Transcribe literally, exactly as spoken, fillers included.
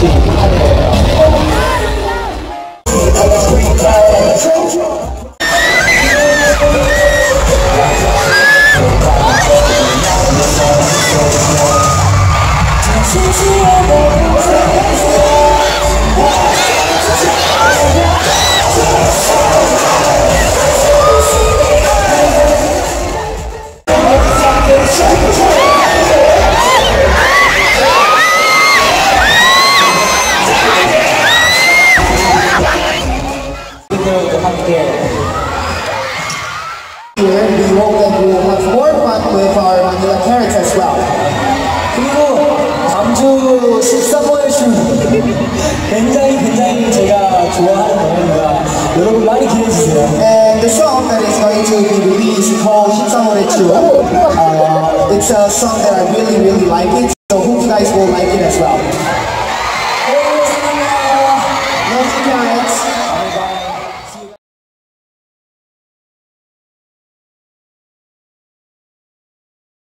하는 거예요. Here, we hope that we will have more fun with our Manila carrots as well. 그리고 다음 주 십삼 호의 춤 굉장히 굉장히 제가 좋아하는 노래입니다. 여러분 많이 기대해주세요. And the song that is going to be released is called 십삼월의 춤. Uh, it's a song that I really really like it, so hope you guys will like it as well.